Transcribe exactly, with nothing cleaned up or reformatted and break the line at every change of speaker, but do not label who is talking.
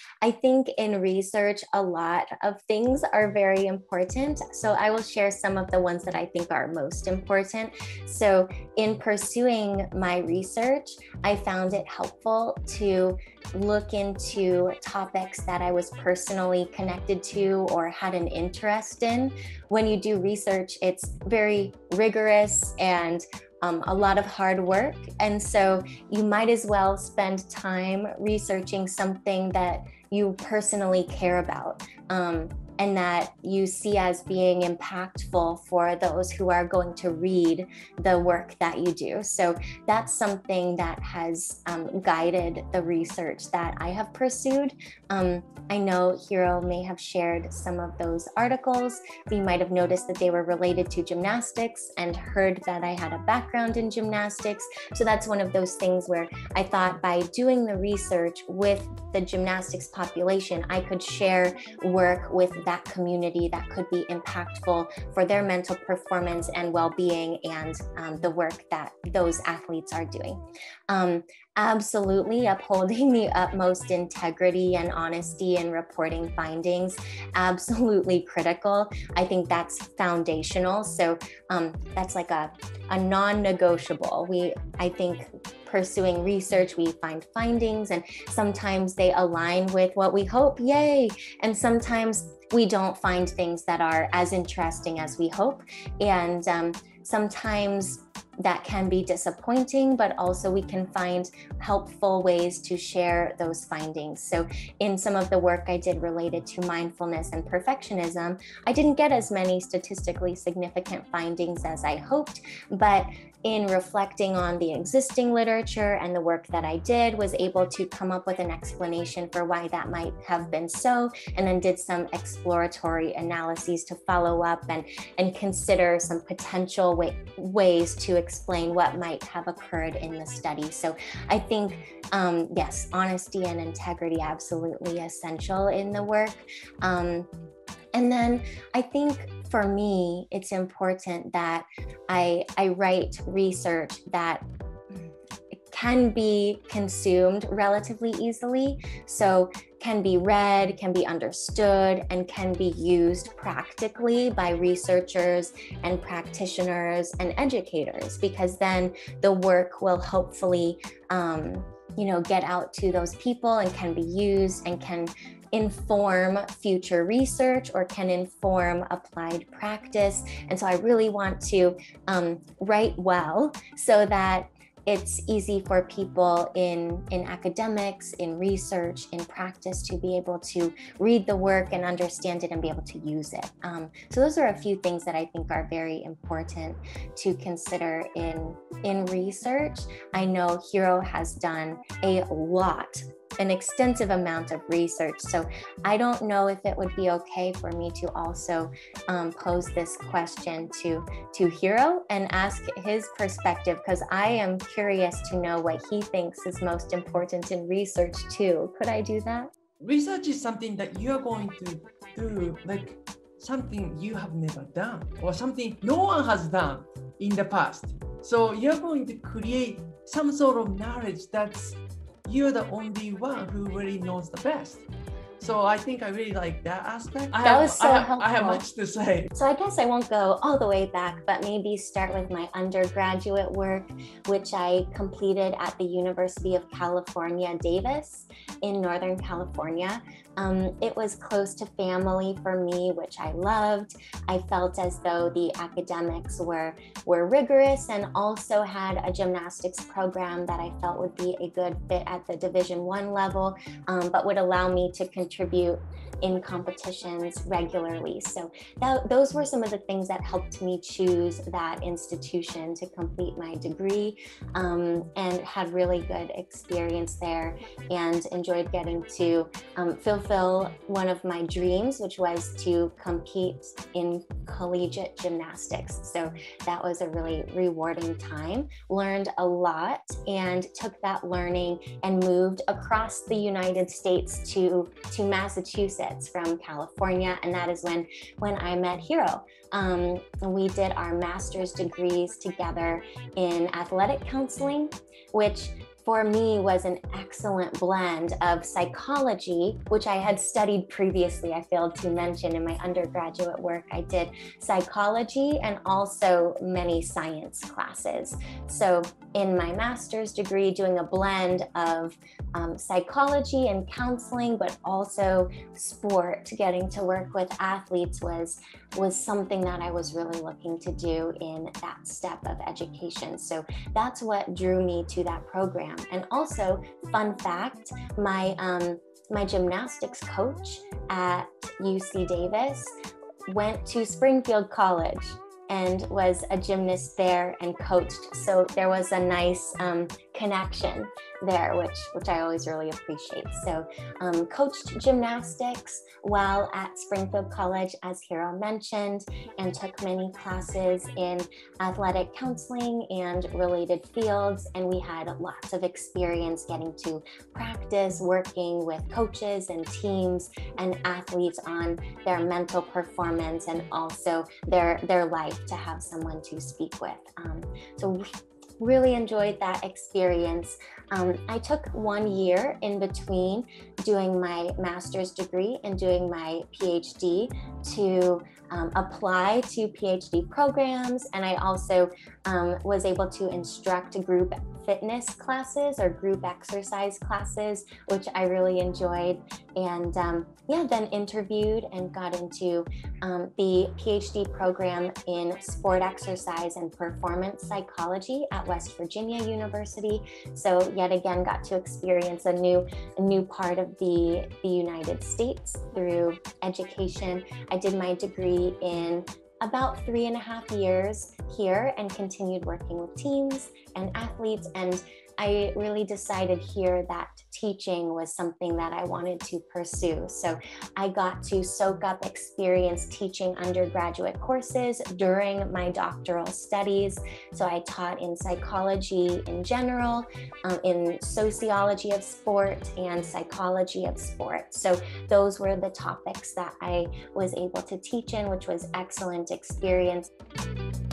I think in research, a lot of things are very important. So I will share some of the ones that I think are most important. So in pursuing my research, I found it helpful to look into topics that I was personally connected to or had an interest in. When you do research, it's very rigorous and Um, a lot of hard work. And so you might as well spend time researching something that you personally care about um, and that you see as being impactful for those who are going to read the work that you do. So that's something that has um, guided the research that I have pursued. Um, I know Hiro may have shared some of those articles. You might have noticed that they were related to gymnastics and heard that I had a background in gymnastics. So that's one of those things where I thought by doing the research with the gymnastics population, I could share work with that community that could be impactful for their mental performance and well-being and um, the work that those athletes are doing. Um, absolutely upholding the utmost integrity and honesty in reporting findings, absolutely critical. I think that's foundational. So um, that's like a, a non-negotiable. We, I think, pursuing research, we find findings and sometimes they align with what we hope, yay! And sometimes we don't find things that are as interesting as we hope. And um, sometimes that can be disappointing, but also we can find helpful ways to share those findings. So in some of the work I did related to mindfulness and perfectionism, I didn't get as many statistically significant findings as I hoped, but in reflecting on the existing literature and the work that I did, was able to come up with an explanation for why that might have been so, and then did some exploratory analyses to follow up and, and consider some potential way, ways to explain what might have occurred in the study. So I think, um, yes, honesty and integrity absolutely essential in the work. Um, and then I think for me, it's important that I, I write research that can be consumed relatively easily. So can be read, can be understood, and can be used practically by researchers and practitioners and educators, because then the work will hopefully, um, you know, get out to those people and can be used and can inform future research or can inform applied practice. And so I really want to um, write well so that it's easy for people in, in academics, in research, in practice to be able to read the work and understand it and be able to use it. Um, so those are a few things that I think are very important to consider in, in research. I know Hiro has done a lot an extensive amount of research. So I don't know if it would be okay for me to also um, pose this question to, to Hiro and ask his perspective, because I am curious to know what he thinks is most important in research too. Could I do that?
Research is something that you are going to do, like something you have never done or something no one has done in the past. So you're going to create some sort of knowledge that's you're the only one who really knows the best. So I think I really like that aspect. I
that
have,
was so
I have,
helpful.
I have much to say.
So I guess I won't go all the way back, but maybe start with my undergraduate work, which I completed at the University of California, Davis in Northern California. Um, it was close to family for me, which I loved. I felt as though the academics were, were rigorous and also had a gymnastics program that I felt would be a good fit at the Division One level, um, but would allow me to contribute in competitions regularly. So that, those were some of the things that helped me choose that institution to complete my degree, um, and had really good experience there and enjoyed getting to um, fulfill one of my dreams, which was to compete in collegiate gymnastics. So that was a really rewarding time. Learned a lot and took that learning and moved across the United States to, to Massachusetts from California. And that is when, when I met Hiro. Um, we did our master's degrees together in athletic counseling, which for me was an excellent blend of psychology, which I had studied previously. I failed to mention in my undergraduate work, I did psychology and also many science classes. So in my master's degree, doing a blend of um, psychology and counseling, but also sport, getting to work with athletes was, was something that I was really looking to do in that step of education. So that's what drew me to that program. And also, fun fact, my, um, my gymnastics coach at U C Davis went to Springfield College and was a gymnast there and coached. So there was a nice um, connection there, which, which I always really appreciate. So um, coached gymnastics while at Springfield College, as Hiro mentioned, and took many classes in athletic counseling and related fields. And we had lots of experience getting to practice working with coaches and teams and athletes on their mental performance and also their, their life, to have someone to speak with. Um, so really enjoyed that experience. Um, I took one year in between doing my master's degree and doing my PhD to um, apply to PhD programs. And I also um, was able to instruct group fitness classes or group exercise classes, which I really enjoyed. And um, yeah, then interviewed and got into um, the PhD program in sport exercise and performance psychology at West Virginia University. So yet again, got to experience a new, a new part of the, the United States through education. I did my degree in about three and a half years here and continued working with teams and athletes. And I really decided here that teaching was something that I wanted to pursue. So I got to soak up experience teaching undergraduate courses during my doctoral studies. So I taught in psychology in general, um, in sociology of sport and psychology of sport. So those were the topics that I was able to teach in, which was excellent experience.